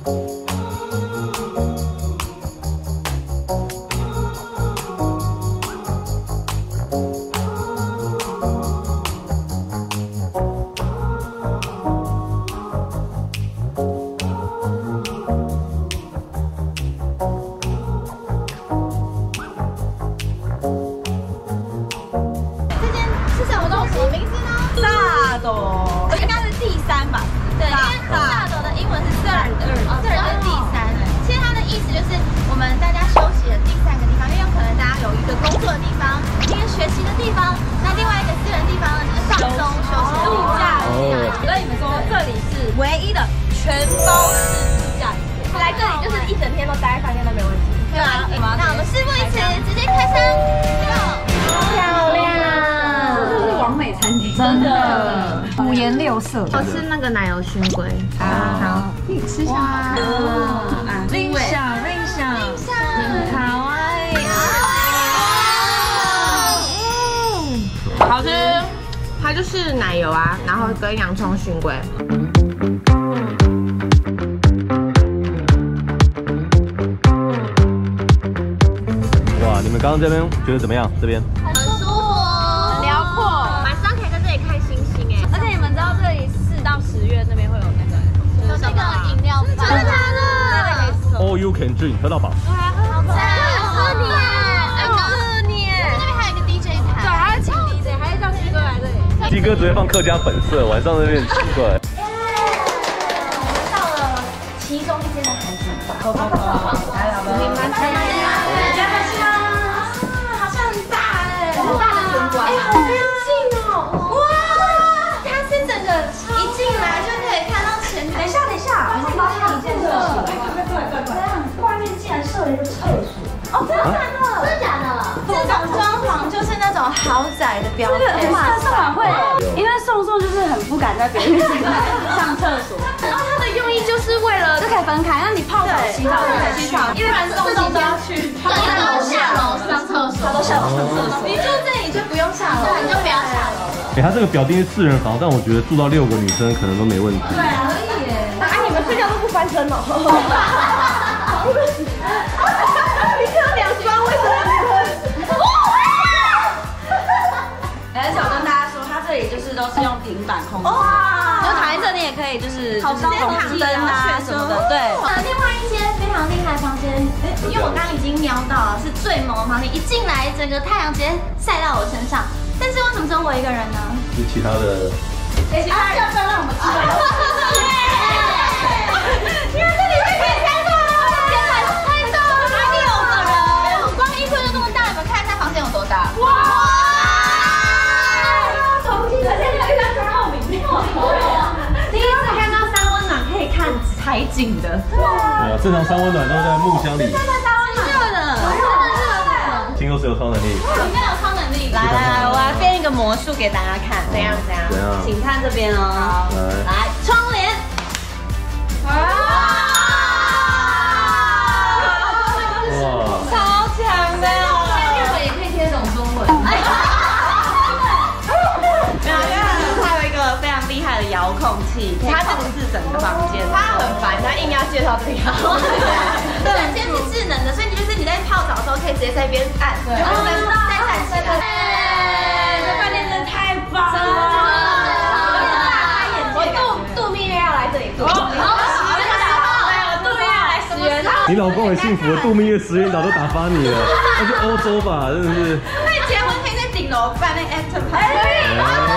唯一的全包式度假营，来这里就是一整天都待在饭店都没问题。对啊，那我们事不宜迟，直接开餐。漂亮， 这就是完美餐厅， 真的五颜六色。 我吃那个奶油熏龟，好，你吃下来。 令想， 好哎， 好吃。它就是奶油啊，然后跟洋葱熏龟。 哇，你们刚刚这边觉得怎么样？这边很舒服，很辽阔，晚上可以在这里看星星哎。而且你们知道这里4到10月那边会有那个，有那个饮料吧？真的假的 ？All you can drink， 喝到饱。 对啊，好赞，喝你，喝你。那边还有一个 DJ 台，对，还要请 DJ，还要叫鸡哥来这里。 鸡哥直接放客家本色，晚上那边很奇怪。 我们到了其中一间的海景房，来了，我们蛮开心的。好像很大哎，很大的玄关，哎，好干净哦！哇，它是整个一进来就可以看到前。等一下，我先把它一件设起来。对，外面竟然设了一个厕所。哦，真的假的？真的假的？这种装潢就是那种豪宅的标配。 上晚会，因为宋就是很不敢在别人面前上厕所， 然后它的用意就是为了就可以分开，那你泡澡、洗澡就可以洗澡， 因为宋都要去，对，都下楼上厕所，他都下楼上厕所。你住这里就不用下楼，你就不要下楼。 哎，他这个表定是4人房，但我觉得住到6个女生可能都没问题。 对啊，可以耶。啊，你们睡觉都不翻身哦？你只有2双，为什么？而且我跟大家说，它这里就是都是用平板控制，就躺在这里也可以，就是直接躺灯啊什么的。对。另外一间非常厉害的房间，因为我刚刚已经瞄到了，是最萌的房间，一进来整个太阳直接晒到我身上。但是为什么只有我一个人呢？ 是其他的。 其他人要不要让我们知道？因为这里面可以拍照了，天哪，太大了，哪里有个人？光衣柜就这么大，你们看一下房间有多大？哇！第一次看到3温暖可以看海景的，对啊， 正常3温暖都在木箱里。 现在3温暖热的，真的热的。 听说是有超能力， 里面有超能力。来，我来变一个魔术给大家看，怎样？请看这边哦。来，窗帘。哇！超强的哦！日本也可以贴这种中文。它有一个非常厉害的遥控器，它控制整个房间。它很烦，它硬要介绍这个遥控器。整间是智能的，所以你在泡澡的时候可以直接在一边按，就不用再站起来。这饭店真的太棒了！我度蜜月要来这里度。 你老公很幸福，度蜜月10元岛都打发你了，那去欧洲吧，真的是。 那结婚可以在顶楼办那 after party。